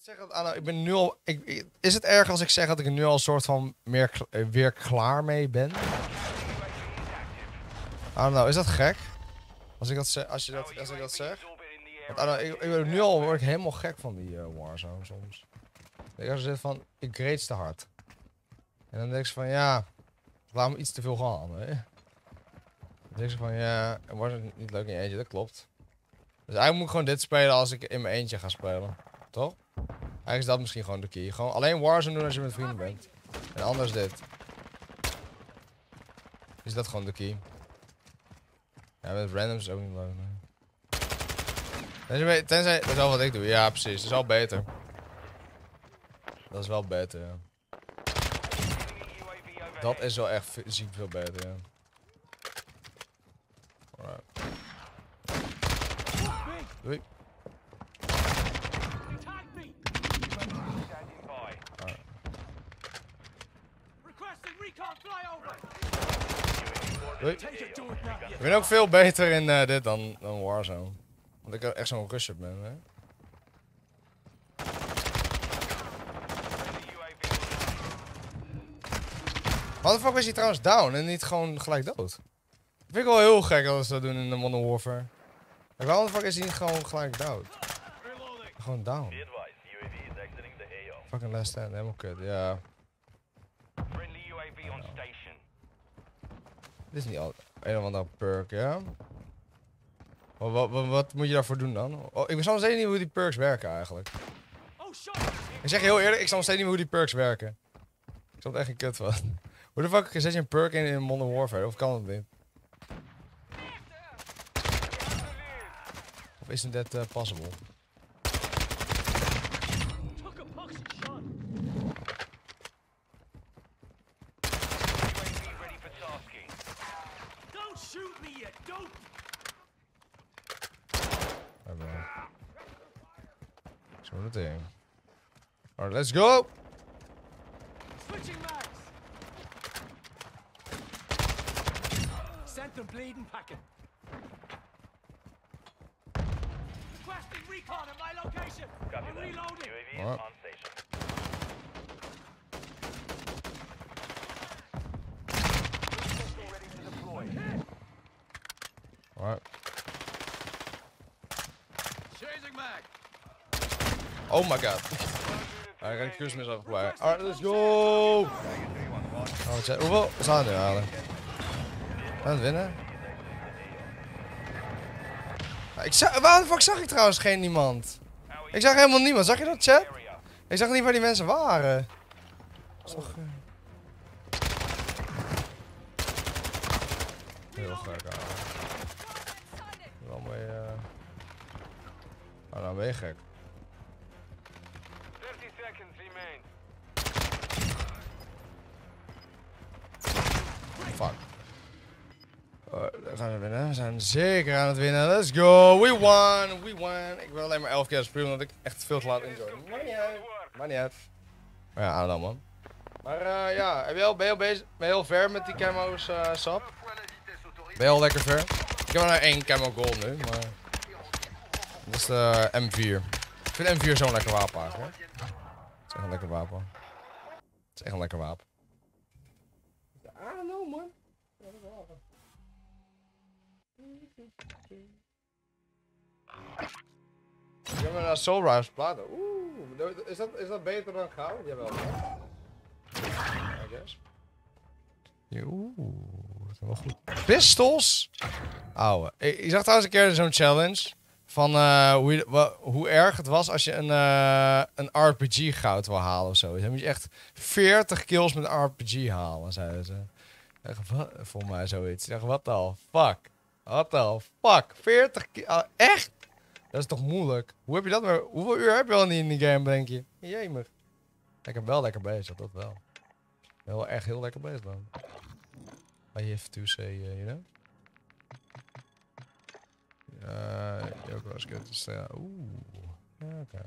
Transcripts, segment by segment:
zeg dat, Anna, ik ben nu al... is het erg als ik zeg dat ik er nu al een soort van weer klaar mee ben? Anna, is dat gek? Als ik dat zeg, als ik dat zeg? Want Anna, nu al word ik helemaal gek van die Warzone soms. Ik zit van, ik reeds te hard. En dan denk ik van, ja, laat me iets te veel gaan, hè. Dan denk ik van, ja, Warzone niet leuk in je eentje, dat klopt. Dus eigenlijk moet ik gewoon dit spelen als ik in mijn eentje ga spelen. Toch? Eigenlijk is dat misschien gewoon de key. Gewoon alleen Warzone doen als je met vrienden bent. En anders dit. Is dat gewoon de key. Ja, met randoms is ook niet leuk, nee. Tenzij, dat is wel wat ik doe. Ja, precies. Dat is wel beter. Dat is wel beter, ja. Dat is wel echt ziek veel beter, ja. Alright. Doei. Doei. Ik ben ook veel beter in dit dan Warzone. Want ik echt zo'n rusher ben, hè. Wat de fuck is hij trouwens down en niet gewoon gelijk dood? Dat vind ik wel heel gek als ze dat doen in de Modern Warfare. Waarom de fuck is hij niet gewoon gelijk dood? Gewoon down. Fucking last stand, helemaal kut, ja. Dit is niet al een of andere perk, ja? Wat moet je daarvoor doen dan? Oh, ik snap nog steeds niet hoe die perks werken eigenlijk. Ik zeg je heel eerlijk, ik snap nog steeds niet hoe die perks werken. Ik snap er echt geen kut van. Hoe de fuck zet je een perk in Modern Warfare? Of kan dat niet? Of isn't that possible? Zo dat ding. Alright, let's go! Sent them bleeding packet. Requesting recon at my location. I'm reloading. UAV on station. Ready to deploy. Alright. Chasing mag. Oh my god. Hij gaat de kustmis afgepleien. Alright, let's go! Oh, hoeveel staan we nu halen? Gaan we het winnen? Waarom de fuck zag ik trouwens geen niemand? Ik zag helemaal niemand. Zag je dat, chat? Ik zag niet waar die mensen waren. Dat is toch... Heel gek, Wel mee, Oh, nou ben je gek. 30 seconds remain. Fuck. We gaan winnen. We zijn zeker aan het winnen. Let's go. We won. We won. Ik wil alleen maar 11 keer spelen omdat ik echt veel te laat enjoy. Maar niet uit. Maar niet uit. Maar ja, aan dan man. Maar ja, ben je heel ver met die camo's, Sap? Ben je al lekker ver? Ik heb maar 1 camo gold nu, maar... Dat is de M4. Ik vind M4 zo'n lekker wapen eigenlijk. Het is echt een lekker wapen. Het is echt een lekker wapen. I don't know, man. Ik heb een Soul Rise platen. Oeh, is dat beter dan goud? Jawel. I guess. Oeh, dat is wel goed. Pistols? Ouwe. Ik zag trouwens een keer zo'n challenge. Van hoe erg het was als je een RPG goud wil halen of zo. Dan moet je echt 40 kills met een RPG halen, zeiden ze. Volgens mij zoiets. Ik dacht, what the fuck? What the fuck? 40 kills? Echt? Dat is toch moeilijk? Hoe heb je dat maar? Hoeveel uur heb je al niet in die game, denk je? Jemig. Ik ben wel lekker bezig, dat wel. Ik ben wel echt heel lekker bezig dan. I have to say, you know? Your cross good to stay. Oeh. Oké.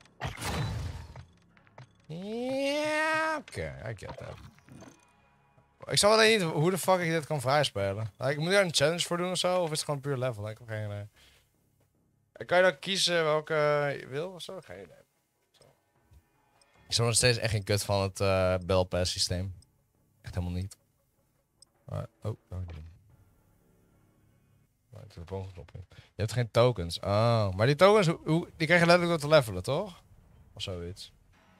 Ja, oké. I get that. Ik snap alleen niet hoe de fuck ik dit kan vrijspelen. Like, moet je daar een challenge voor doen of zo? Of is het gewoon puur level? Ik heb geen idee. Kan je dan kiezen welke je wil of zo? Geen idee. Zo. Ik snap nog steeds echt geen kut van het Battle Pass systeem. Echt helemaal niet. Maar, oh, niet. Ik heb gewoon geklopt. Je hebt geen tokens. Oh, maar die tokens, die krijg je letterlijk door te levelen, toch? Of zoiets.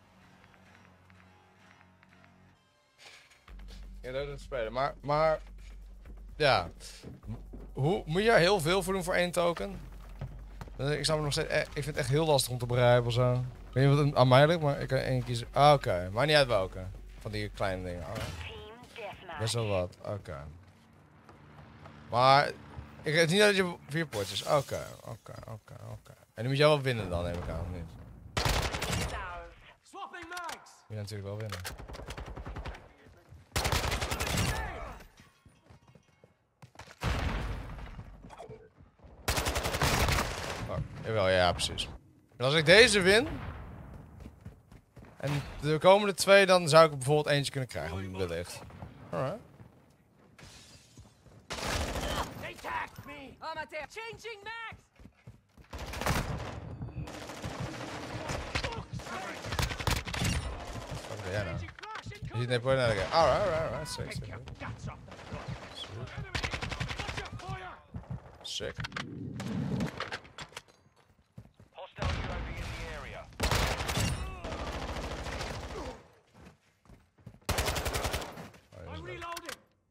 Ja, dat het spelen. Maar... Ja. Hoe, moet je er heel veel voor doen voor 1 token? Ik snap het nog steeds... ik vind het echt heel lastig om te begrijpen of zo. Ik weet niet wat het aan mij ligt, maar ik kan één kiezen. Ah, oké. Maakt niet uit welke. Van die kleine dingen. Best wel wat. Oké. Maar... Ik weet niet dat je 4 potjes. Oké. En die moet jij wel winnen dan, neem ik aan, of niet? Swapping mags. Moet je natuurlijk wel winnen. Oh, jawel, ja, precies. En als ik deze win... En de komende 2, dan zou ik er bijvoorbeeld eentje kunnen krijgen, wellicht. Alright. They tagged me. Amateur changing max. Wat ben jij nou? Changing flash Je incoming. ziet net voor naar de game. Alright. Sick. Take your guts off the floor. Enemy. Watch your fire. Sick. Hostile UAV in the area. I'm reloading.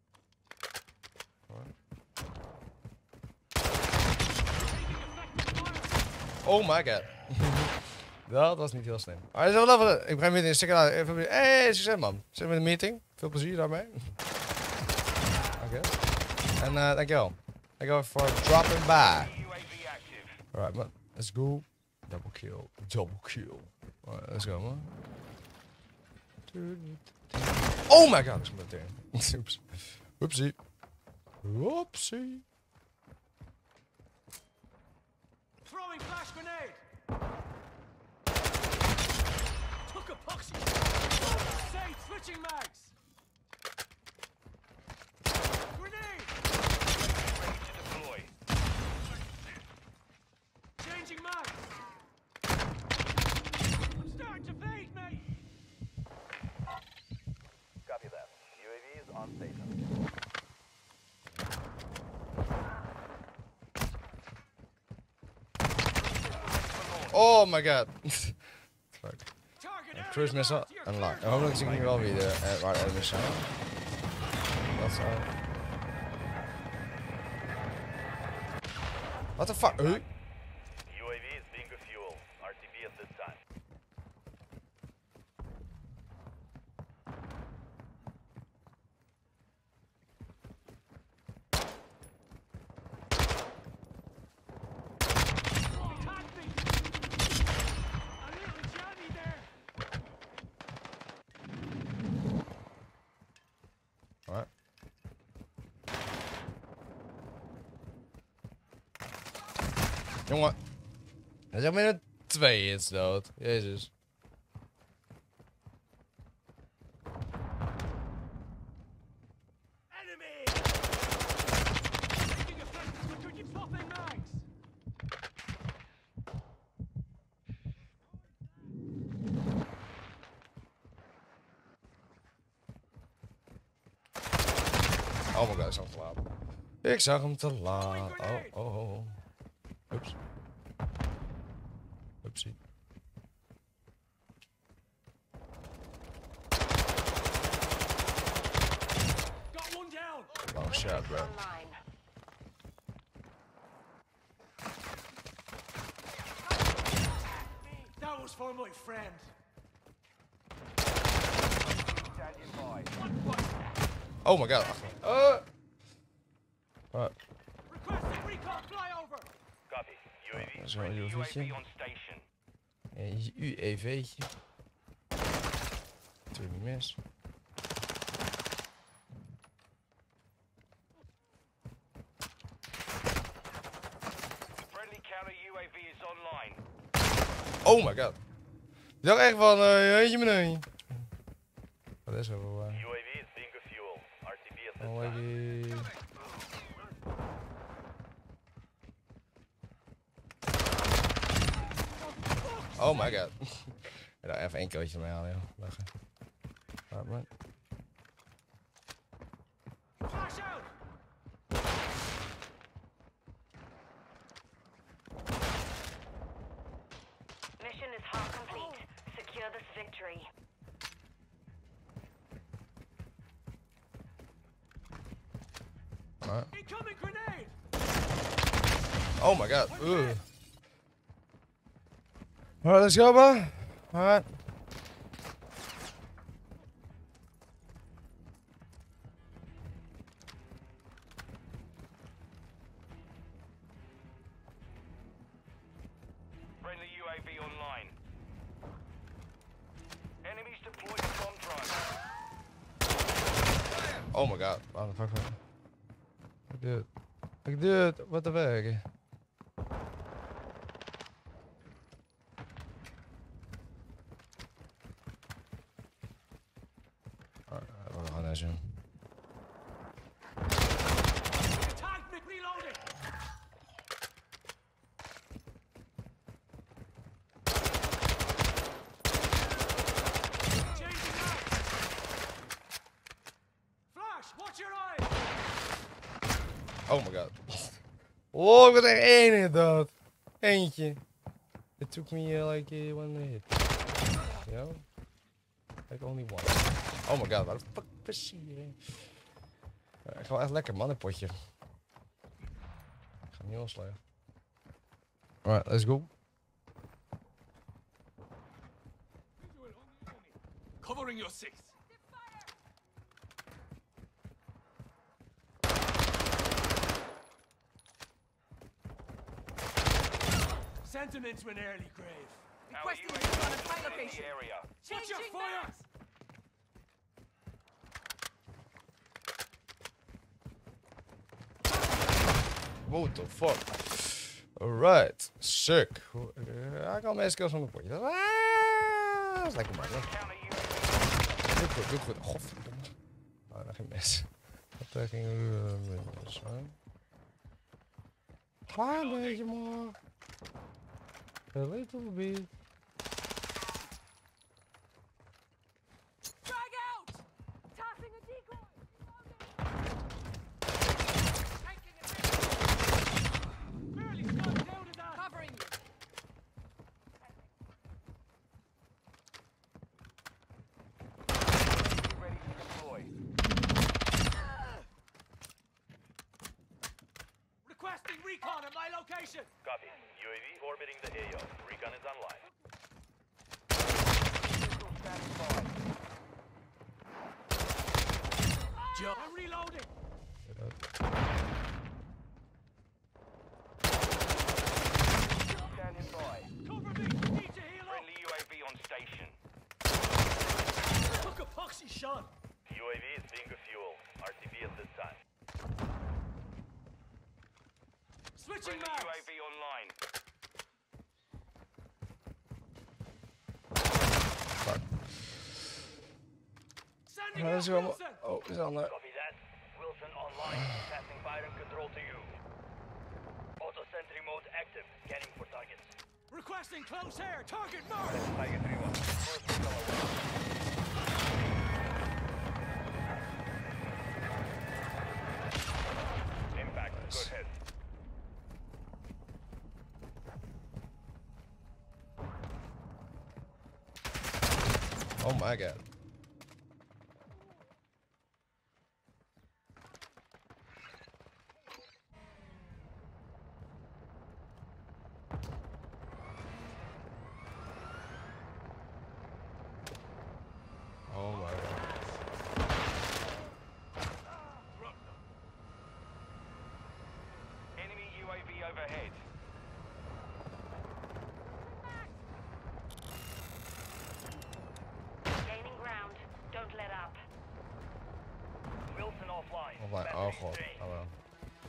Oh my god. Dat was niet heel slim. Maar is wel even. Ik breng weer een stukje aan. Hey, succes man. Zit met een meeting. Veel plezier daarmee. Oké. En dankjewel. Dankjewel voor dropping by. UAV active. Alright man. Let's go. Double kill. Alright, let's go man. Oh my god. Ik moet meteen. Oeps. Oepsie. Throwing flash grenade. Took a puxy. Sage switching mags. Grenade. Ready to deploy. Changing mags. I'm starting to fade, mate. Copy that. UAV is on station. Oh my god. Fuck. Target area Cruise missile marked. You're unlocked. clear. Hopelijk zie ik nu wel wie waar de enemies zijn. Dat is What the fuck? UAV is being refueled. RTB at this time. Attack me. A little Johnny there. Alright. Jongen. Hij zegt meer 2 hits dood. Jezus. Enemy. Taking effect. But could you swapping mags? Oh my god, ik zag hem te laat. Ik zag hem te laat. Oh. Oeps. Oepsie. Got one down. Oh shit, bro. Online. That was for my friend. Standing by. What was that? Oh my god. What? Requesting recon flyover. Copy. UAV Dat is is wel een ready. UAV'tje. UAV on station. Een UEV'tje. Natuurlijk niet mis. Friendly counter UAV is online. Oh my god. Ik dacht echt van, jeetje meneer. Wat is er voor... UAV is being refueled. RTB at this Oh, time. lady. Oh my god. Ja, even één keeltje mee halen, joh. Leggen. Maar. Flash out! Mission is half complete. Secure this victory. Alright. Incoming grenade! Oh my god. Ugh. Alright, let's go, man. Alright. Friendly UAV online. Enemies deployed bomb drone. Oh my god. What the fuck? Dude, what the fuck? We gaan naar zo'n. Tag me! Reloading! Changing mag! Flash! Watch your eyes! Oh my god. Oh, ik was echt één inderdaad. Eentje. It took me like one hit. You know? Like only one. Oh my god, waar de fuck is hier? Ik ga wel echt lekker mannenpotje. Ik ga hem niet ontslaan. Alright, let's go. Covering your six. Sentiments to an early grave. Our Requesting UAV recon at is my in the location. area. Watch your Changing fire! mags. What the fuck? Alright, sick. Hij kan mijn skills van mijn potje. Dat is lekker makkelijk. Counter UAV. Doe goed, doe goed. Godverdomme. Oh, nog geen mes. Dat ging mis. Klein beetje maar. A little bit. Drag out! Tossing a decoy! Tanking and Barely got down to that! covering you. Ready to deploy. Requesting recon at my location! Copy. UAV orbiting the AO. Recon is online. Pistol standing by. I'm reloading! Standing by. Cover me! Need to heal up! Friendly UAV on station. Took a poxy shot! UAV is being refueled. RTB at this time. Switching Friendly mags! UAV online. Sending Dat out is wel. Wilson! Oh, is al naar. Copy that. Wilson online. Passing fire and control to you. Auto sentry mode active. Scanning for targets. Requesting close air! Target marked! Tiger 3-1. First recon away. Impact. Good hit. Oh my god. Oh my god. Enemy UAV overhead. Gaining ground. Don't let up. Wilson offline. Oh my, oh Battery god. drained. Oh well.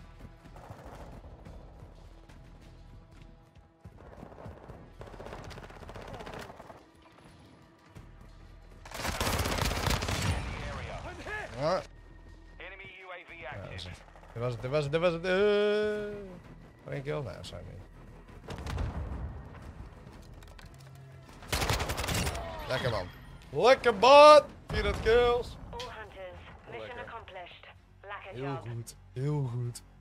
In the area. I'm hit! Alright. Enemy UAV Ja, dat is active. het. Dit was het, dit was het, dit was het. Eén kill? Nee, dat zijn we niet. Lekker man. Lekker man! 400 kills. All hunters, mission Lekker. accomplished. Lack a Heel job. goed. Heel goed.